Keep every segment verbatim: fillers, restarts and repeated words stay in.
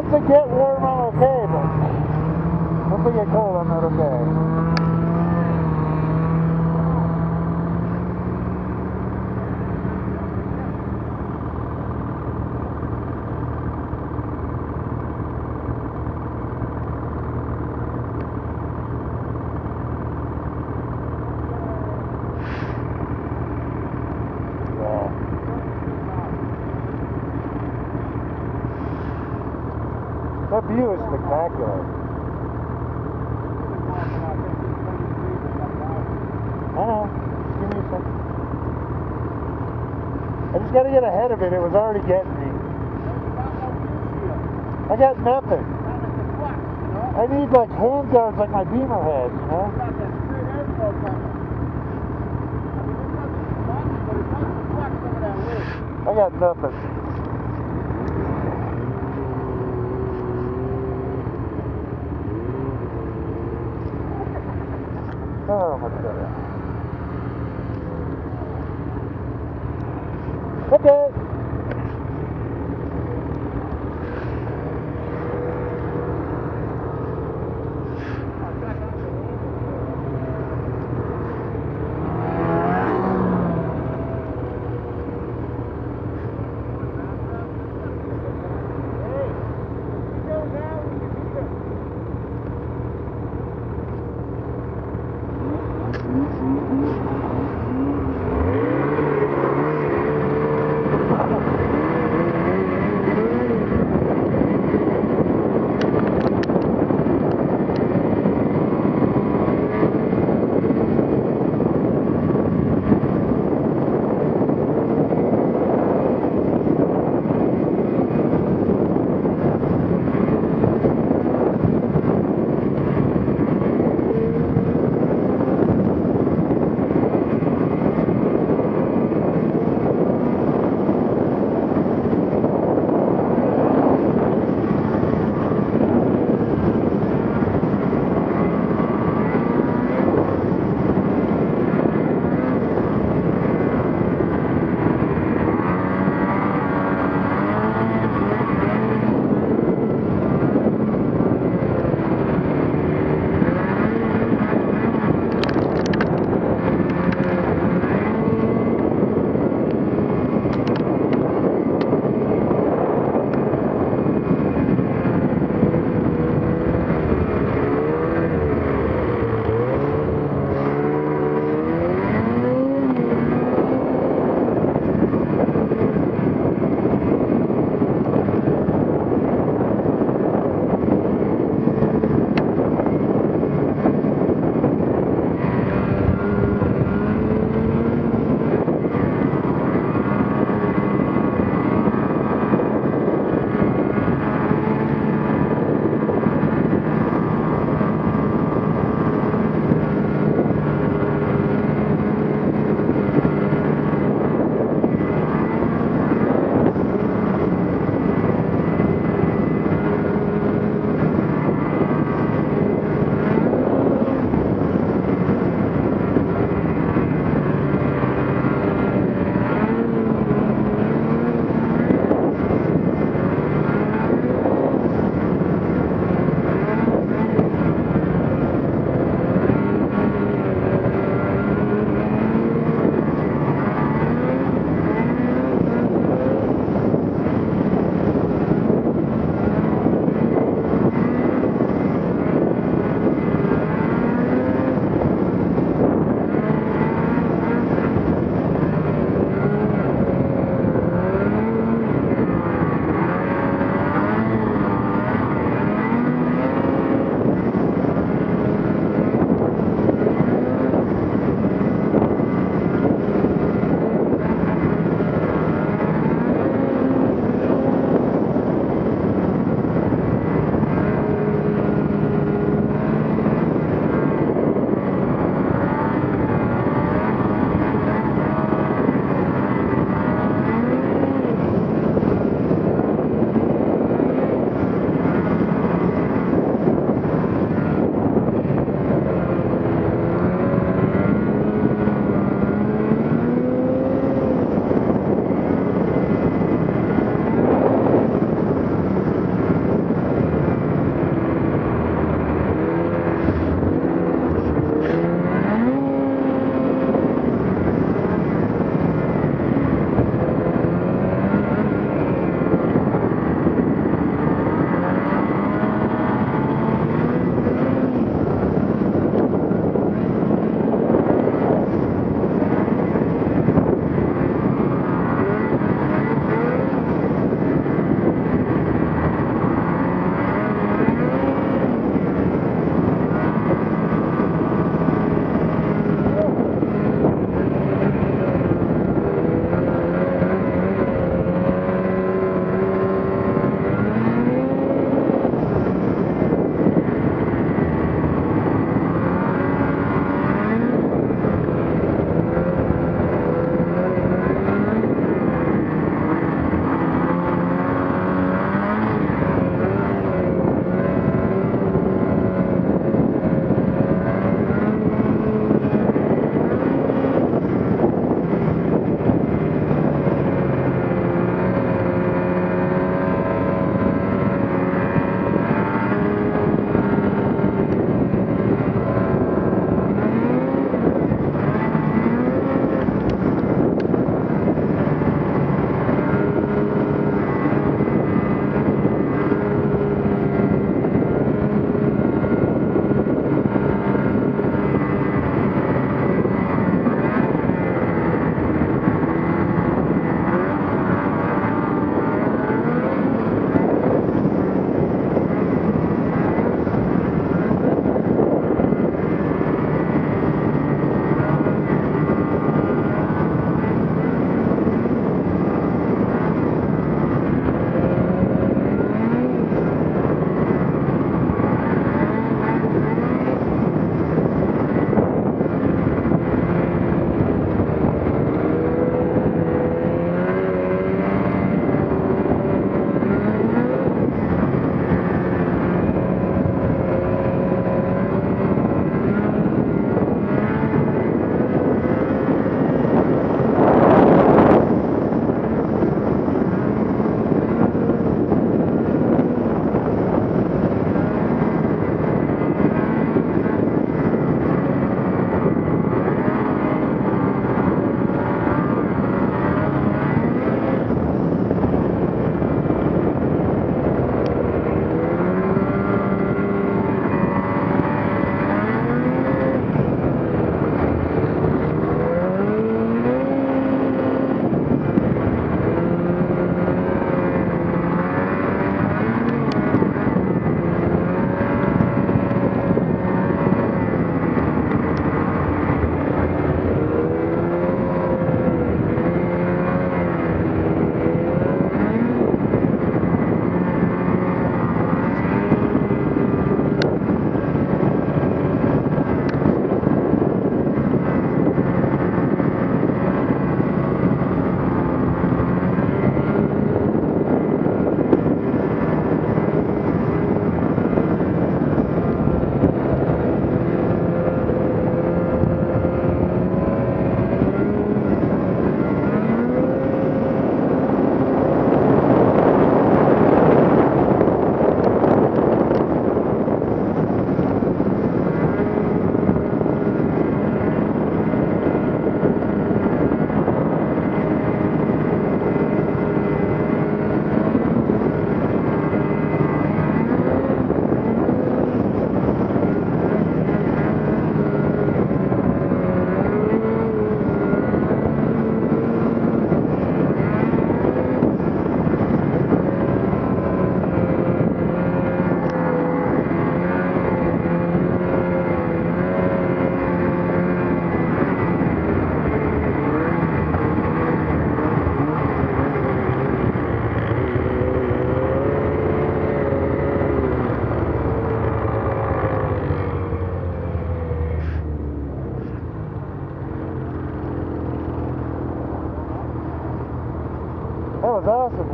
Once I get warm, I'm okay, but once I get cold, I'm not okay. That view is spectacular. I know. Just give me a second. I just got to get ahead of it. It was already getting me. I got nothing. I need like hand guards like my Beamer has, you know? I got nothing. Oh, much better. Okay.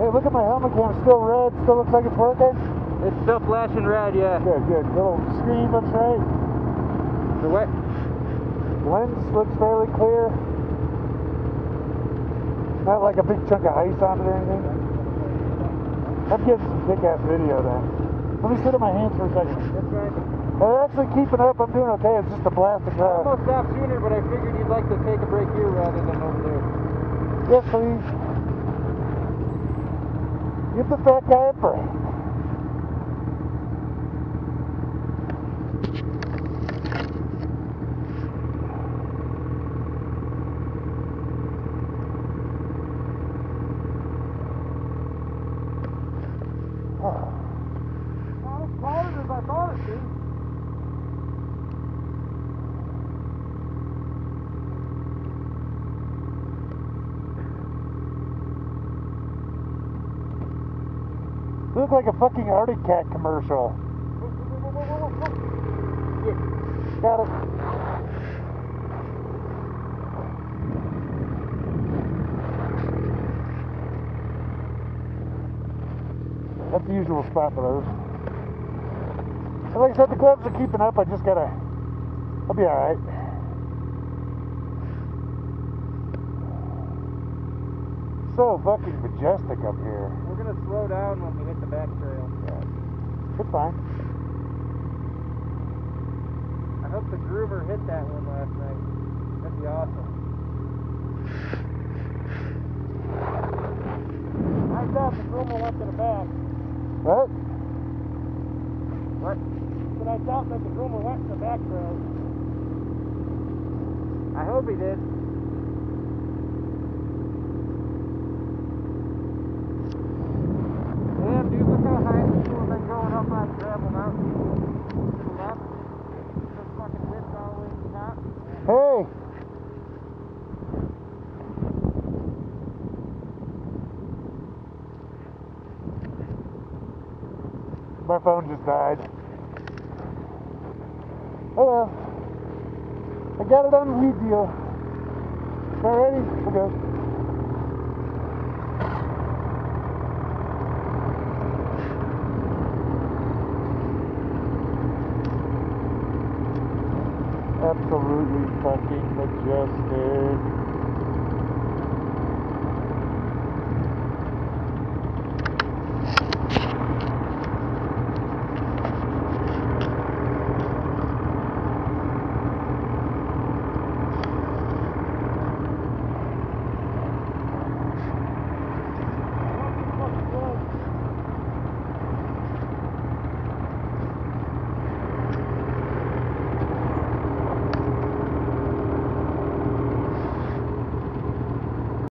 Hey, look at my helmet cam, still red, still looks like it's working? It's still flashing red, yeah. Good, good. Little screen looks right. The what? Lens looks fairly clear. Not like a big chunk of ice on it or anything. I'm getting some kick-ass video then. Let me sit on my hands for a second. That's right. I'm actually keeping up, I'm doing okay, it's just a blast of I crap. almost stopped sooner, but I figured you'd like to take a break here rather than over there. Yes, please. Give the fat guy a break. Oh. Not as cold as I thought it'd be. Look like a fucking Arctic Cat commercial. Yeah. Got it. That's the usual spot for those. And like I said, the gloves are keeping up. I just gotta. I'll be alright. So fucking majestic up here. We're gonna slow down when we hit the back trail. Yeah. It's fine. I hope the groomer hit that one last night. That'd be awesome. I doubt the groomer went to the back. What? What? But I doubt that the groomer went to the back trail. I hope he did. Damn, dude, look how high these people have been going up on Gravel Mountain. To the left. This fucking whip's all the way to the top. Hey! My phone just died. Oh well. I got it on the lead deal. All ready? We'll go. Absolutely fucking majestic.